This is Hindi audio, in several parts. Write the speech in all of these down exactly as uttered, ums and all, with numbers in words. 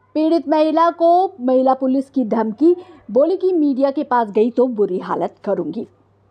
पीड़ित महिला को महिला पुलिस की धमकी, बोली कि मीडिया के पास गई तो बुरी हालत करूंगी।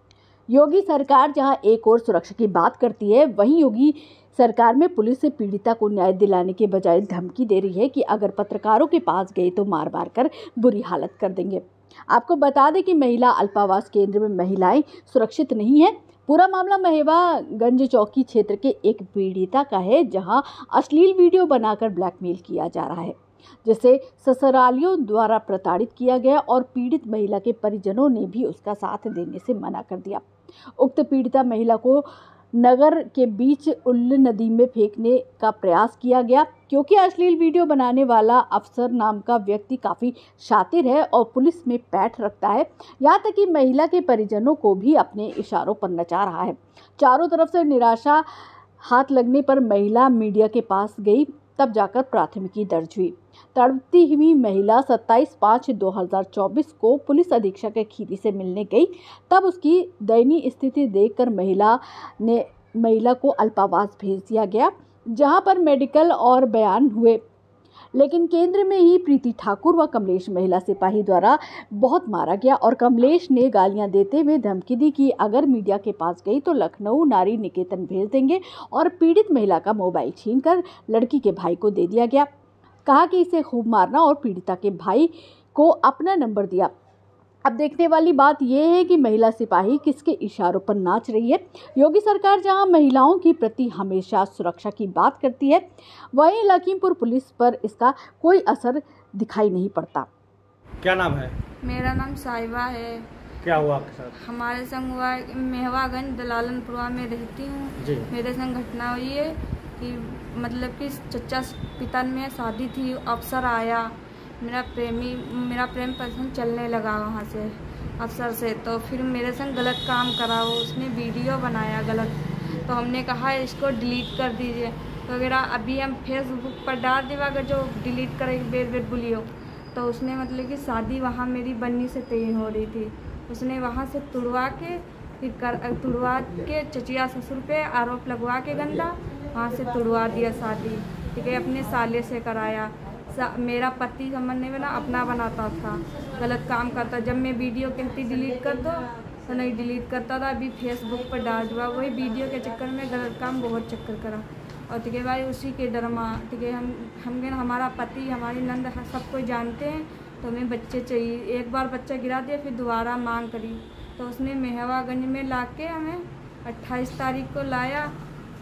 योगी सरकार जहां एक और सुरक्षा की बात करती है, वहीं योगी सरकार में पुलिस से पीड़िता को न्याय दिलाने के बजाय धमकी दे रही है कि अगर पत्रकारों के पास गए तो मार मार कर बुरी हालत कर देंगे। आपको बता दें कि महिला अल्पावास केंद्र में महिलाएं सुरक्षित नहीं है। पूरा मामला महेवागंज चौकी क्षेत्र के एक पीड़िता का है, जहां अश्लील वीडियो बनाकर ब्लैकमेल किया जा रहा है, जिसे ससुरालियों द्वारा प्रताड़ित किया गया और पीड़ित महिला के परिजनों ने भी उसका साथ देने से मना कर दिया। उक्त पीड़िता महिला को नगर के बीच उल्ल नदी में फेंकने का प्रयास किया गया, क्योंकि अश्लील वीडियो बनाने वाला अफसर नाम का व्यक्ति काफ़ी शातिर है और पुलिस में पैठ रखता है। यहाँ तक कि महिला के परिजनों को भी अपने इशारों पर नचा रहा है। चारों तरफ से निराशा हाथ लगने पर महिला मीडिया के पास गई, तब जाकर प्राथमिकी दर्ज हुई। तड़पती हुई महिला सत्ताईस पाँच दो हज़ार चौबीस को पुलिस अधीक्षक खीरी से मिलने गई। तब उसकी दयनीय स्थिति देखकर महिला ने महिला को अल्पावास भेज दिया गया, जहां पर मेडिकल और बयान हुए। लेकिन केंद्र में ही प्रीति ठाकुर व कमलेश महिला सिपाही द्वारा बहुत मारा गया और कमलेश ने गालियां देते हुए धमकी दी कि अगर मीडिया के पास गई तो लखनऊ नारी निकेतन भेज देंगे और पीड़ित महिला का मोबाइल छीनकर लड़की के भाई को दे दिया गया। कहा कि इसे खूब मारना और पीड़िता के भाई को अपना नंबर दिया। अब देखने वाली बात यह है कि महिला सिपाही किसके इशारों पर नाच रही है। योगी सरकार जहां महिलाओं की प्रति हमेशा सुरक्षा की बात करती है, वहीं लखीमपुर पुलिस पर इसका कोई असर दिखाई नहीं पड़ता। क्या नाम है? मेरा नाम साहिबा है। क्या हुआ आपके साथ? हमारे संग हुआ महेवागंज दलालनपुरा में रहती हूँ। मेरे संग घटना हुई है कि मतलब कि चचा पिता में शादी थी, अफसर आया, मेरा प्रेमी मेरा प्रेम पसंद चलने लगा वहाँ से अफसर से, तो फिर मेरे संग गलत काम करा। वो उसने वीडियो बनाया गलत, तो हमने कहा इसको डिलीट कर दीजिए वगैरह। अभी हम फेसबुक पर डाल दिए, अगर जो डिलीट करेगी बेर बेर बोलियो। तो उसने मतलब कि शादी वहाँ मेरी बननी से तय हो रही थी, उसने वहाँ से तुड़वा के फिर कर तुड़वा के चचिया ससुर पे आरोप लगवा के गंदा वहाँ से तुड़वा दिया शादी। ठीक है, अपने साले से कराया। मेरा पति समझने में ना अपना बनाता था, गलत काम करता। जब मैं वीडियो कहती डिलीट कर दो तो नहीं डिलीट करता था। अभी फेसबुक पर डाल दिया, वही वीडियो के चक्कर में गलत काम बहुत चक्कर करा। और ठीक है भाई, उसी के डरमा ठीक है हम हम हमारा पति हमारी नंद सब कोई जानते हैं, तो हमें बच्चे चाहिए। एक बार बच्चा गिरा दिया, फिर दोबारा मांग करी, तो उसने महेवागंज में ला के हमें अट्ठाईस तारीख को लाया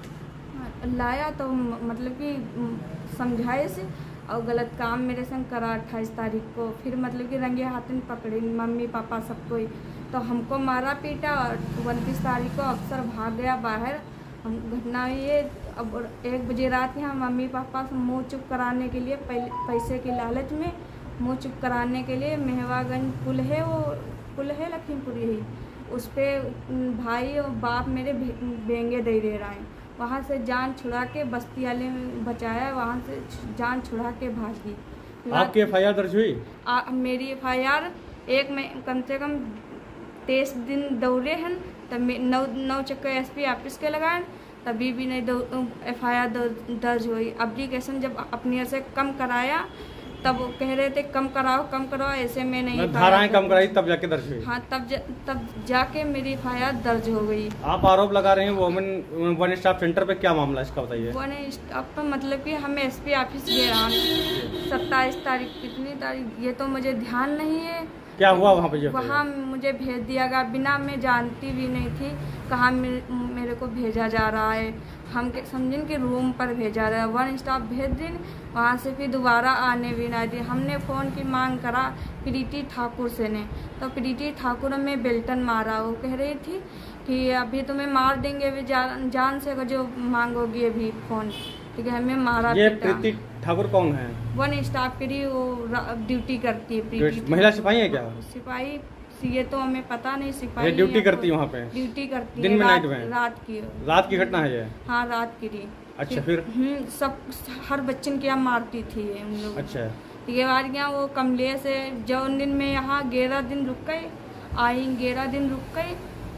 लाया तो मतलब कि समझाए से और गलत काम मेरे संग करा अट्ठाईस तारीख को। फिर मतलब कि रंगे हाथन पकड़े मम्मी पापा सबको, तो हमको मारा पीटा। और उनतीस तारीख को अफसर भाग गया बाहर। हम घटना ये अब एक बजे रात में हम मम्मी पापा से मुँह चुप कराने के लिए पैसे के लालच में मुँह चुप कराने के लिए महेवागंज पुल है, वो पुल है लखीमपुर यही, उस पर भाई और बाप मेरे बेंगे दे दे रहे हैं। वहाँ से जान छुड़ा के बस्ती वाले में बचाया, वहाँ से जान छुड़ा के भागी। आपकी एफ आई आर दर्ज हुई? आ, मेरी एफ आई आर एक में कम से कम तेईस दिन दौड़े हैं, तब नौ नौ चक्कर एस पी ऑफिस के लगाए, तभी भी नहीं एफ आई आर दर्ज हुई। एप्लीकेशन जब अपनी से कम कराया तब कह रहे थे कम कराओ कम कराओ, ऐसे में नहीं धाराएं कम कराई तब जाके दर्ज हुई। हाँ, तब ज, तब जाके मेरी एफ आई आर दर्ज हो गई। आप आरोप लगा रहे हैं वुमेन वन स्टॉप सेंटर पे, क्या मामला इसका बताइए? वन स्टॉप पर मतलब कि हमें एस पी ऑफिस गया सत्ताईस तारीख कितनी तारीख ये तो मुझे ध्यान नहीं है। क्या हुआ वहाँ पे? वहाँ मुझे भेज दिया गया, बिना मैं जानती भी नहीं थी कहाँ मेरे को भेजा जा रहा है। हम समझें कि रूम पर भेजा रहा है, वन स्टॉप भेज दिन, वहाँ से फिर दोबारा आने भी ना दी। हमने फ़ोन की मांग करा प्रीति ठाकुर से ने, तो प्रीति ठाकुर में बेल्टन मारा। वो कह रही थी कि अभी तुम्हें मार देंगे, अभी जान, जान से जो मांगोगी अभी फ़ोन। ठीक है, हमें मारा। ये प्रीति ठाकुर कौन है? वन स्टाफ के लिए वो ड्यूटी करती है। प्रीति महिला सिपाही है क्या? सिपाही ये तो हमें पता नहीं। सिपाही ड्यूटी करती है वहाँ पे? ड्यूटी करती दिन है, में रात, नाइट में? रात की रात की घटना है ये? हाँ, रात की थी। अच्छा, फिर सब हर बच्चन के यहाँ मारती थी ये हम लोग। अच्छा, ये बार यहाँ वो कमलेश है, जो दिन में यहाँ ग्यारह दिन रुक गए, आई ग्यारह दिन रुक गए।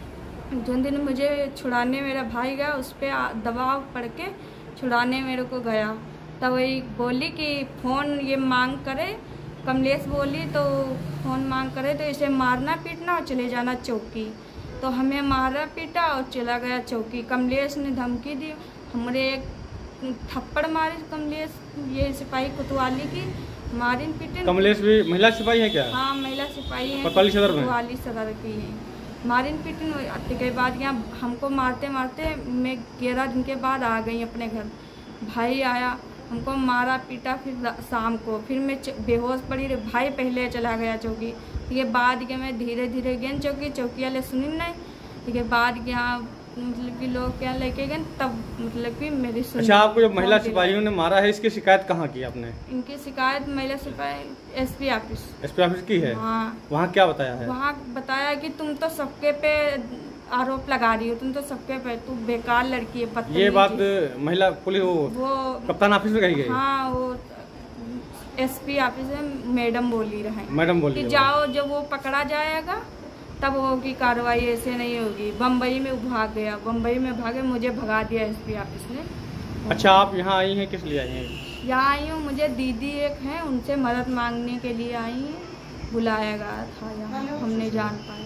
जो दिन मुझे छुड़ाने मेरा भाई गया, उस पर दबाव पड़ के छुड़ाने मेरे को गया। तो वही बोली कि फ़ोन ये मांग करे, कमलेश बोली तो फ़ोन मांग करे तो इसे मारना पीटना और चले जाना चौकी। तो हमें मारा पीटा और चला गया चौकी। कमलेश ने धमकी दी, हमारे एक थप्पड़ मारे कमलेश, ये सिपाही कोतवाली की मारी पीटे। कमलेश भी महिला सिपाही है क्या? हाँ, महिला सिपाही है, कोतवाली सदर में, कोतवाली सदर की है। मारिन पीटन के बाद यहाँ हमको मारते मारते मैं ग्यारह दिन के बाद आ गई अपने घर। भाई आया, हमको मारा पीटा। फिर शाम को फिर मैं बेहोश पड़ी रही। भाई पहले चला गया चौकी। ये बाद के मैं धीरे धीरे गई चौकी, चौकी वाले सुनी नहीं। ये बाद के यहाँ मतलब कि लोग क्या लेके गए, तब मतलब कि मेरी सुनी। अच्छा, आपको जब महिला सिपाहियों ने मारा है, इसकी शिकायत कहाँ की आपने? इनकी शिकायत महिला सिपाही एसपी ऑफिस एसपी ऑफिस की है। हाँ। वहाँ क्या बताया है? वहाँ बताया कि तुम तो सबके पे आरोप लगा रही हो, तुम तो सबके पे, तू बेकार लड़की है। ये बात महिला पुलिस वो, वो कप्तान ऑफिस में कही गई? हाँ, वो एसपी ऑफिस में मैडम बोली रहे, मैडम बोली कि जाओ, जब वो पकड़ा जाएगा तब होगी कार्रवाई, ऐसे नहीं होगी। बम्बई में भाग गया, बम्बई में भागे, मुझे भगा दिया एसपी ऑफिस ने। अच्छा, आप यहाँ आई हैं, किस लिए आई हैं? यहाँ आई हूँ, मुझे दीदी एक है, उनसे मदद मांगने के लिए आई हैं। बुलाया गया था यहाँ, हमने जान पाया।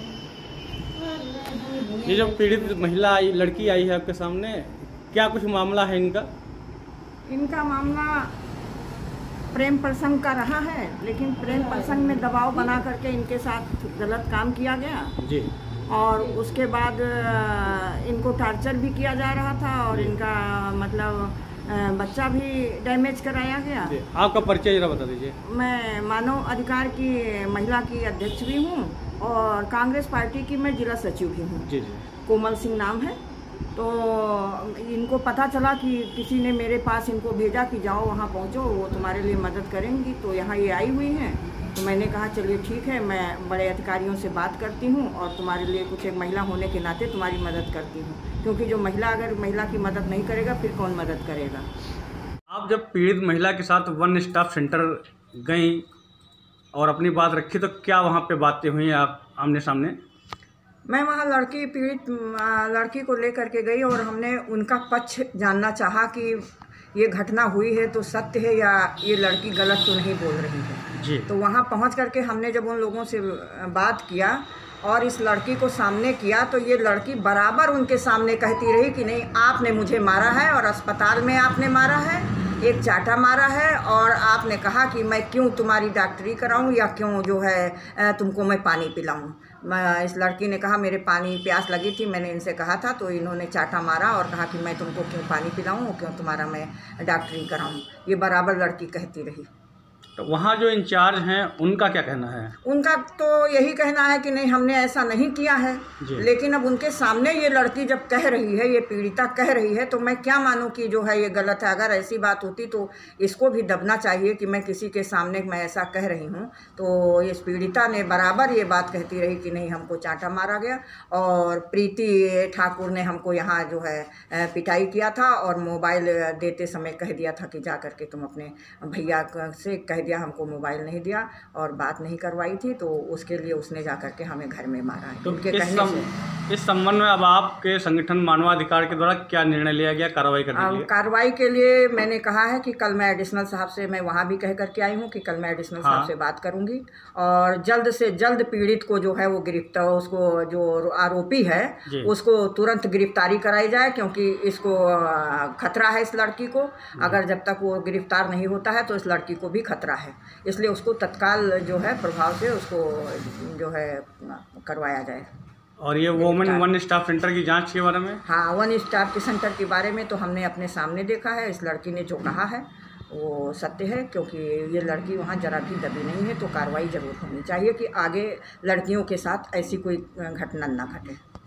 ये जो पीड़ित महिला आई, लड़की आई है आपके सामने, क्या कुछ मामला है इनका? इनका मामला प्रेम प्रसंग का रहा है, लेकिन प्रेम प्रसंग में दबाव बना करके इनके साथ गलत काम किया गया जी। और उसके बाद इनको टार्चर भी किया जा रहा था और इनका मतलब बच्चा भी डैमेज कराया गया। आपका परिचय जरा बता दीजिए। मैं मानव अधिकार की महिला की अध्यक्ष भी हूँ और कांग्रेस पार्टी की मैं जिला सचिव भी हूँ। जी जी। कोमल सिंह नाम है। तो इनको पता चला कि किसी ने मेरे पास इनको भेजा कि जाओ वहाँ पहुँचो, वो तुम्हारे लिए मदद करेंगी। तो यहाँ ये आई हुई हैं, तो मैंने कहा चलिए ठीक है, मैं बड़े अधिकारियों से बात करती हूँ और तुम्हारे लिए कुछ एक महिला होने के नाते तुम्हारी मदद करती हूँ, क्योंकि जो महिला अगर महिला की मदद नहीं करेगा फिर कौन मदद करेगा। आप जब पीड़ित महिला के साथ वन स्टॉप सेंटर गई और अपनी बात रखी, तो क्या वहाँ पे बातें हुई आप आमने सामने? मैं वहाँ लड़की पीड़ित लड़की को लेकर के गई और हमने उनका पक्ष जानना चाहा कि ये घटना हुई है तो सत्य है या ये लड़की गलत तो नहीं बोल रही है जी। तो वहाँ पहुँच करके हमने जब उन लोगों से बात किया और इस लड़की को सामने किया, तो ये लड़की बराबर उनके सामने कहती रही कि नहीं, आपने मुझे मारा है और अस्पताल में आपने मारा है, एक चाटा मारा है, और आपने कहा कि मैं क्यों तुम्हारी डॉक्टरी कराऊं या क्यों जो है तुमको मैं पानी पिलाऊं। इस लड़की ने कहा मेरे पानी प्यास लगी थी, मैंने इनसे कहा था, तो इन्होंने चाटा मारा और कहा कि मैं तुमको क्यों पानी पिलाऊं, क्यों तुम्हारा मैं डॉक्टरी कराऊं। ये बराबर लड़की कहती रही। तो वहाँ जो इंचार्ज हैं उनका क्या कहना है? उनका तो यही कहना है कि नहीं, हमने ऐसा नहीं किया है। लेकिन अब उनके सामने ये लड़की जब कह रही है, ये पीड़िता कह रही है, तो मैं क्या मानूं कि जो है ये गलत है। अगर ऐसी बात होती तो इसको भी दबना चाहिए कि मैं किसी के सामने मैं ऐसा कह रही हूँ। तो इस पीड़िता ने बराबर ये बात कहती रही कि नहीं, हमको चांटा मारा गया और प्रीति ठाकुर ने हमको यहाँ जो है पिटाई किया था और मोबाइल देते समय कह दिया था कि जा करके तुम अपने भैया से कह दिया, हमको मोबाइल नहीं दिया और बात नहीं करवाई थी, तो उसके लिए उसने जा करके हमें घर में मारा है। तो उनके इस, कहने सम, से इस संबंध में अब आपके संगठन मानवाधिकार के द्वारा क्या निर्णय लिया गया कार्रवाई करने के लिए? कार्रवाई के लिए मैंने कहा है कि कल मैं एडिशनल साहब से, मैं वहाँ भी कह करके आई हूँ कि कल मैं एडिशनल हाँ। साहब से बात करूँगी और जल्द से जल्द पीड़ित को जो है वो गिरफ्तार, उसको जो आरोपी है उसको तुरंत गिरफ्तारी कराई जाए, क्योंकि इसको खतरा है इस लड़की को। अगर जब तक वो गिरफ्तार नहीं होता है तो इस लड़की को भी खतरा है, इसलिए उसको तत्काल जो है प्रभाव से उसको जो है करवाया जाए। और ये वोमेन वन स्टॉप सेंटर की जांच के बारे में? हाँ, वन स्टॉप के सेंटर के बारे में तो हमने अपने सामने देखा है, इस लड़की ने जो कहा है वो सत्य है, क्योंकि ये लड़की वहाँ जरा भी दबी नहीं है। तो कार्रवाई जरूर होनी चाहिए कि आगे लड़कियों के साथ ऐसी कोई घटना ना घटे।